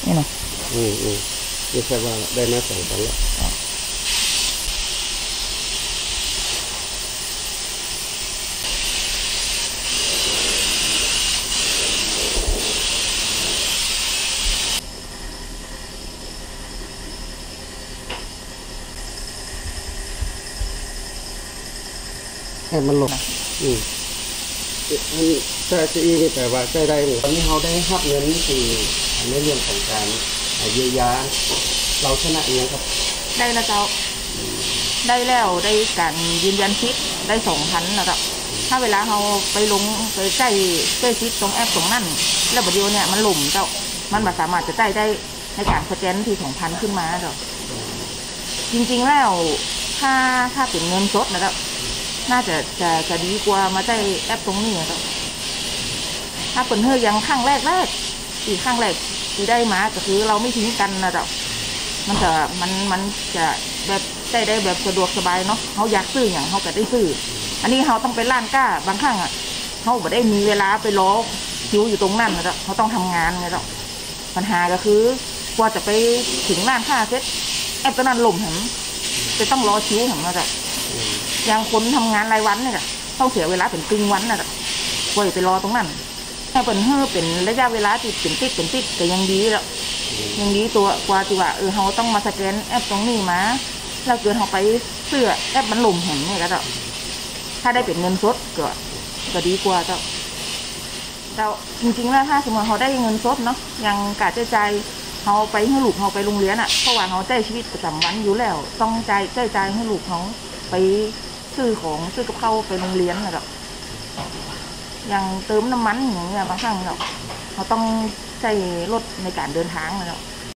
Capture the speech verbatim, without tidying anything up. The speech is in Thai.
นี่เนาะอืมอืมนี่แค่ว่าได้มาสองครั้งแล้วให้มันหลบอืมใช่ซีนี่แต่ว่าใช่ได้ตอนนี้เขาได้รับเงินนี่คือในเรื่องของการเยียวยาเราชนะเองครับได้แล้วเจ้าได้แล้วได้การยืนยันสิทธิ์ได้สองพันแล้วเจ้าถ้าเวลาเราไปลงไปใช้ใช้สิทธิ์ตรงแอปตรงนั้นแล้วบัดเดียวเนี่ยมันหล่มเจ้ามันไม่สามารถจะได้ได้ในการสแกนที่สองพันขึ้นมาเจ้าจริงๆแล้วถ้าถ้าเป็นเงินสดนะเจ้าน่าจะจะจะดีกว่ามาได้แอปตรงนี้เจ้าถ้าเป็นเฮยังข้างแรกแรกอีกข้างแรกที่ได้มาก็คือเราไม่ทิ้งกันนะเจ้ามันจะมันมันจะแบบได้ได้แบบสะดวกสบายเนาะเขาอยากซื้ออย่างเขาก็ได้ซื้ออันนี้เขาต้องไปร้านก้าบางครั้งอ่ะเขาไม่ได้มีเวลาไปรอคิวอยู่ตรงนั้นนะเจ้าเขาต้องทำงานนะเจ้าปัญหาก็คือกว่าจะไปถึงร้านค้าเสร็จแอปตัวนั้นล่มเห็นจะต้องรอคิวเห็นนะเจ้าอย่างคนทำงานรายวันเนี่ยต้องเสียเวลาเป็นครึ่งวันนะเจ้ากว่าจะไปรอตรงนั้นถ้าเป็นเฮอเป็นระยะเวลาที่เป็นติ๊กเป็นติ๊กแต่ยังดีแล้วยังดีตัวกว่าที่ว่าเออเขาต้องมาสแกนแอปตรงนี้มาแล้วเกิดเขาไปเสื้อแอปมันหล่มเห็นเนี่ยก็เจ้าถ้าได้เป็นเงินสดก็ก็ดีกว่าเจ้าเจ้าจริงๆแล้วถ้าสมมติเขาได้เงินสดเนาะยังกะใจใจเขาไปให้ลูกเขาไปโรงเรียนอ่ะเพราะว่าเขาใช้ชีวิตประจำวันอยู่แล้วต้องใจใจใจให้ลูกเขาไปซื้อของซื้อกับข้าวไปโรงเรียนนะเจ้าอย่างเติมน้ำมันอย่างเงี้ยบางครั้งเราเขาต้องใช้รถในการเดินทางนะเนาะ